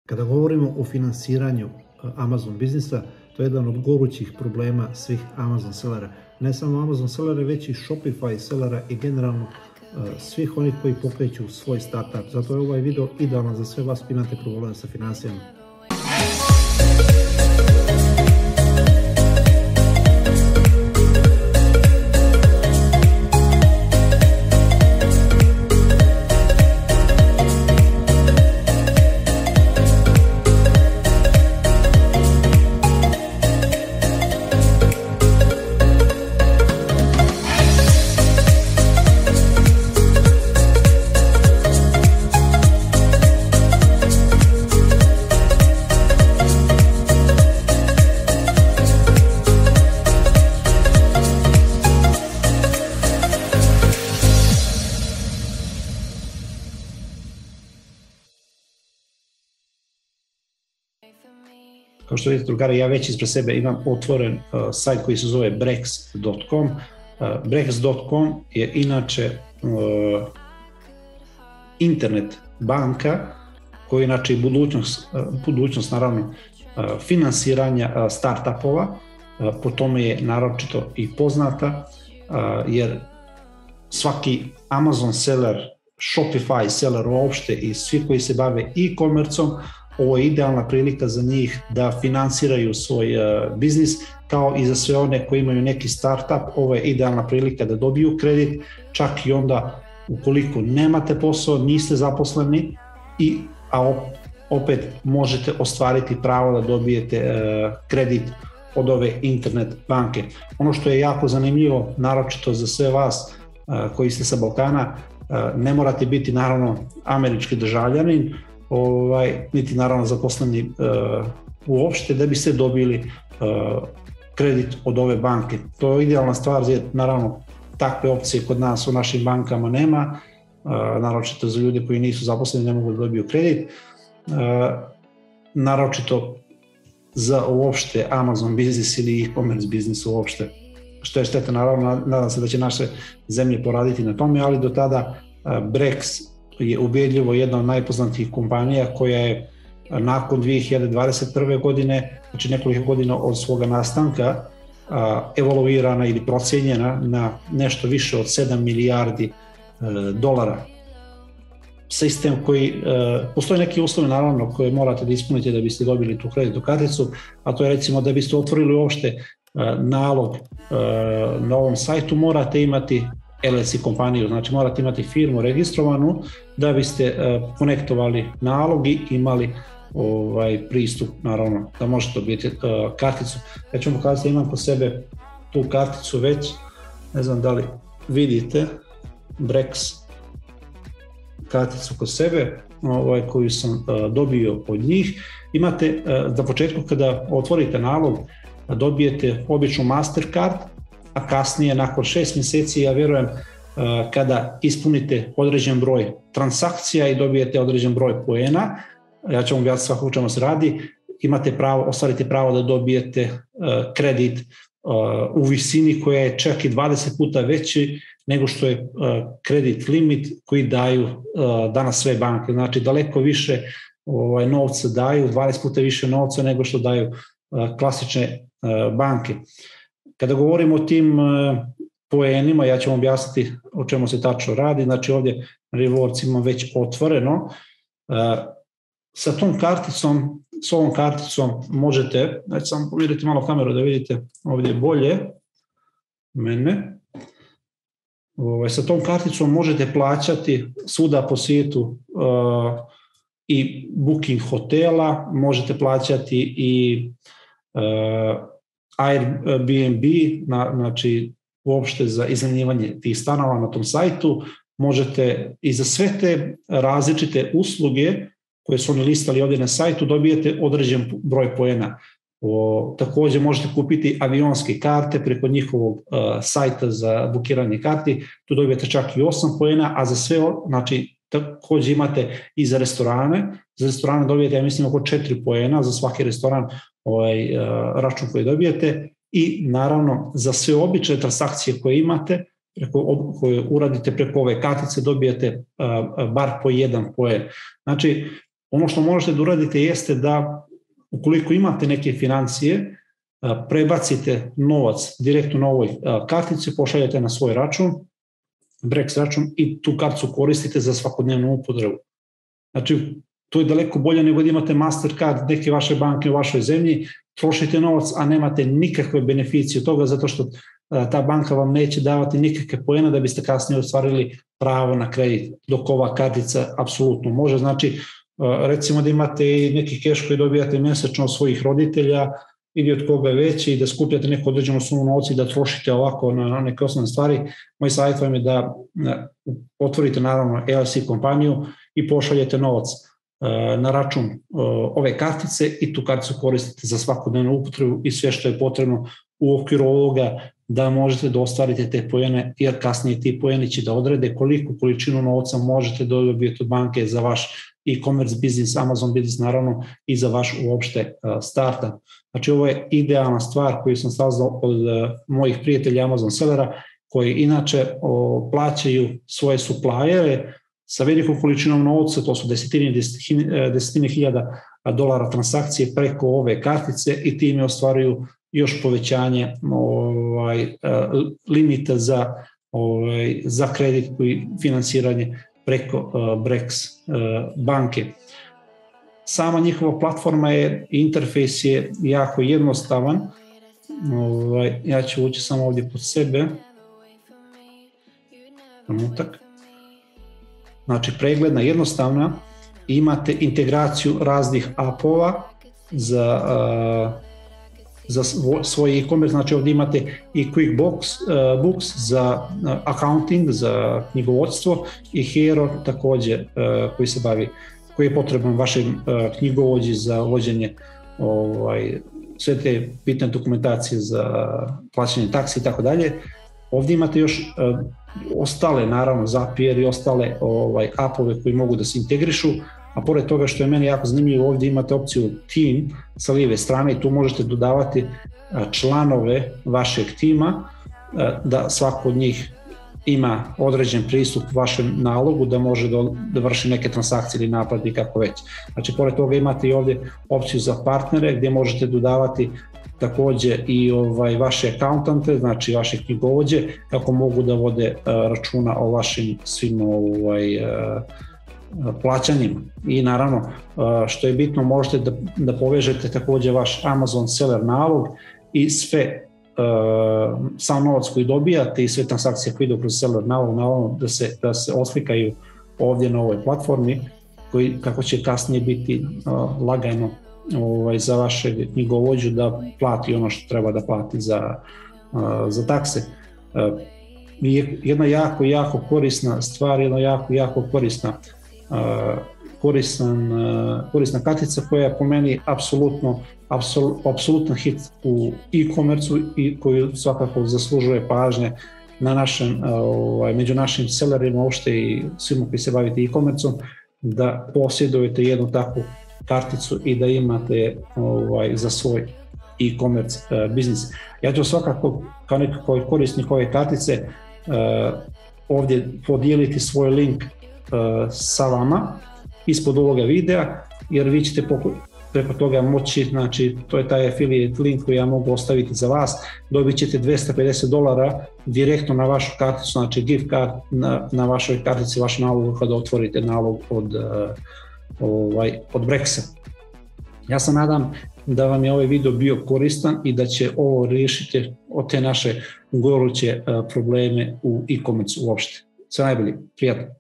Kada govorimo o finansiranju Amazon biznisa, to je jedan od gorućih problema svih Amazon sellera. Ne samo Amazon sellera, već i Shopify sellera i generalno svih onih koji pokreću svoj startup. Zato je ovaj video idealan za sve vas koji imate probleme sa financijama. Kao što vidite, drugari, ja već ispred sebe imam otvoren sajt koji se zove brex.com. Brex.com je inače internet banka koja je inače budućnost naravno finansiranja startupova. Po tome je naročito i poznata, jer svaki Amazon seller, Shopify seller uopšte i svi koji se bave e-commerceom, ovo je idealna prilika za njih da finansiraju svoj biznis, kao i za sve one koji imaju neki startup. Ovo je idealna prilika da dobiju kredit, čak i onda ukoliko nemate posao, niste zaposleni, a opet možete ostvariti pravo da dobijete kredit od ove internet banke. Ono što je jako zanimljivo, naročito za sve vas koji ste sa Balkana, ne morate biti naravno američki državljanin, niti naravno zaposleni uopšte da biste dobili kredit od ove banke. To je idealna stvar, jer naravno takve opcije kod nas u našim bankama nema, naročito za ljude koji nisu zaposleni ne mogu da dobiju kredit, naročito za uopšte Amazon biznis ili e-commerce biznis uopšte, što je šteta. Naravno, nadam se da će naše zemlje poraditi na tome, ali do tada Brex je ubedljivo jedna od najpoznatijih kompanija koja je nakon 2021. godine, znači nekoliko godina od svoga nastanka, evaluirana ili procenjena na nešto više od 7 milijardi dolara. Sistem koji, postoje neki uslovi naravno koje morate da ispunite da biste dobili tu kreditnu karticu, a to je recimo da biste otvorili uopšte nalog na ovom sajtu, morate imati LLC kompaniju, znači morate imati firmu registrovanu da biste konektovali nalog i imali pristup, naravno, da možete dobiti karticu. Ja ću vam pokazati da imam kod sebe tu karticu već, ne znam da li vidite, Brex karticu kod sebe, koju sam dobio od njih. Imate, za početku kada otvorite nalog, dobijete običnu Mastercard, a kasnije nakon 6 mjeseci, ja vjerujem, kada ispunite određen broj transakcija i dobijete određen broj poena, ja ću vam objasniti svakako o čemu se radi, imate pravo, ostvarite pravo da dobijete kredit u visini koja je čak i 20 puta veći nego što je kredit limit koji daju danas sve banke. Znači daleko više novca daju, 20 puta više novca nego što daju klasične banke. Kada govorimo o tim poenima, ja ću vam objasniti o čemu se tačno radi. Znači ovdje Rewards imam već otvoreno. Sa tom karticom, s ovom karticom možete, znači samo pogledajte malo kameru da vidite ovdje bolje mene. Sa tom karticom možete plaćati svuda po svijetu i booking hotela, možete plaćati i Airbnb, znači uopšte za iznajmljivanje tih stanova na tom sajtu, možete i za sve te različite usluge koje su oni listali ovdje na sajtu dobijete određen broj poena. Također možete kupiti avionske karte preko njihovog sajta za bukiranje karti, tu dobijete čak i 8 poena, a za sve, znači također imate i za restorane dobijete, ja mislim, oko 4 poena za svaki restoran račun koji dobijete, i naravno za sve obične transakcije koje imate, koje uradite preko ove kartice, dobijete bar po 1 poen. Znači, Ono što možete da uradite jeste da ukoliko imate neke financije, prebacite novac direktno na ovoj kartici, pošaljete na svoj račun, Brex račun, i tu karticu koristite za svakodnevnu upotrebu. Znači, to je daleko bolje nego da imate Mastercard neke vaše banke u vašoj zemlji, trošite novac, a nemate nikakve beneficije od toga, zato što ta banka vam neće davati nikakve poene da biste kasnije ostvarili pravo na kredit, dok ova kartica apsolutno može. Znači, recimo da imate neki keš koji dobijate mesečno od svojih roditelja ili od koga već i da skupljate neku određenu sumu novca i da trošite ovako na neke osnovne stvari, moj savjet vam je da otvorite naravno LLC kompaniju i pošaljete novac na račun ove kartice i tu karticu koristite za svakodnevnu upotrebu i sve što je potrebno u okviru ovoga da možete da ostvarite te poene, jer kasnije ti poeni će da odrede koliku količinu novca možete da dobijete od banke za vaš e-commerce biznis, Amazon biznis naravno i za vaš uopšte startup. Znači, ovo je idealna stvar koju sam saznao od mojih prijatelja Amazon sellera, koji inače plaćaju svoje suppliere sa velikom količinom novca, to su desetine hiljada dolara transakcije preko ove kartice i time ostvaruju još povećanje limita za kredit i finansiranje preko Brex banke. Sama njihova platforma je, interfejs je jako jednostavan. Ja ću ući samo ovdje pod sebe. Znači, pregledna, jednostavna, imate integraciju raznih apova za svoj e-commerce, znači ovdje imate i QuickBooks za accounting, za knjigovodstvo i Hero također koji je potreban vašem knjigovođi za vođenje sve te bitne dokumentacije za plaćanje taksi i tako dalje. Ovdje imate još ostale, naravno, Zapier i ostale apove koji mogu da se integrišu, a pored toga što je meni jako zanimljivo, ovdje imate opciju Team sa lijeve strane i tu možete dodavati članove vašeg tima, da svako od njih ima određen pristup vašem nalogu, da može da vrši neke transakcije ili naplati kako već. Znači, pored toga imate i ovdje opciju za partnere gdje možete dodavati također i vaše accountante, znači vaše knjigovođe, kako mogu da vode računa o vašim svim plaćanjima. I naravno, što je bitno, možete da povežete također vaš Amazon seller nalog i sve sam novac koji dobijate i sve transakcije koje idu kroz seller nalog, naravno da se oslikaju ovdje na ovoj platformi, kako će kasnije biti lagano za vašeg knjigovođu da plati ono što treba da plati za takse. Jedna jako korisna stvar, jedna jako korisna kartica koja je po meni apsolutan hit u e-commerce-u i koju svakako zaslužuje pažnje među našim sellerima uopšte i svima koji se bavite e-commerce-om, da posjedujete jednu takvu karticu i da imate za svoj e-commerce biznis. Ja ću svakako kao nekako korisnik ove kartice ovdje podijeliti svoj link sa vama ispod ovoga videa, jer vi ćete preko toga moći, znači to je taj affiliate link koji ja mogu ostaviti za vas, dobit ćete $250 direktno na vašu karticu, znači gift card na vašoj kartici, vaš nalog kada otvorite nalog od Brexa. Ja se nadam da vam je ovaj video bio koristan i da će ovo riješiti od te naše goruće probleme u e-commerce uopšte. Sve najbolje, prijatno.